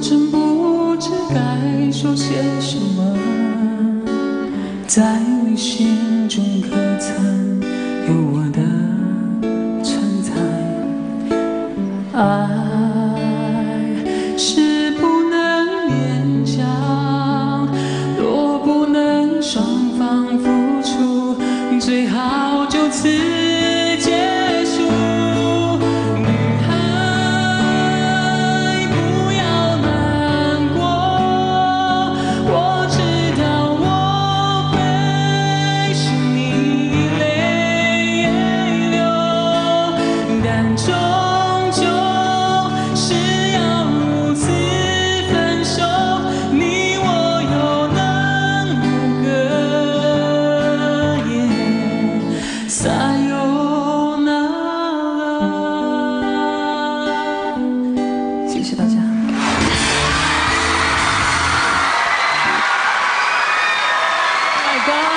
真不知该说些什么，在你心中可曾有我的存在？爱是不能勉强，若不能双方付出，最好就此结束。女孩，不要难过，我知道我会使你泪流，但终究是要如此分手，你我又能如何？撒由那拉。谢谢大家。 My God！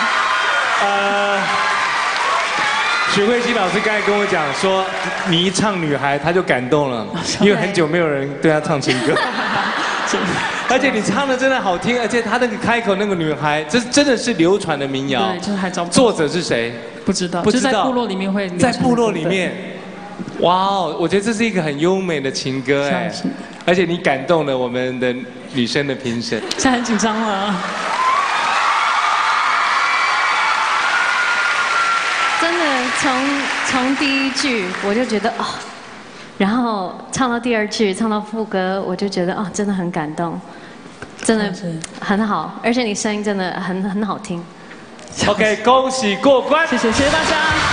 许慧欣老师刚才跟我讲说，你一唱女孩，他就感动了，因为很久没有人对他唱情歌。而且你唱的真的好听，而且他那个开口那个女孩，这真的是流传的民谣。 对，就是还找不到作者是谁？ 不知道， 不知道就在部落里面会流传在部落里面。哇哦，我觉得这是一个很优美的情歌哎， 是而且你感动了我们的女生的评审。 现在很紧张了。 真的从第一句我就觉得哦，然后唱到第二句，唱到副歌，我就觉得哦，真的很感动，真的很好，而且你声音真的很好听。 OK， 恭喜过关。 谢谢大家。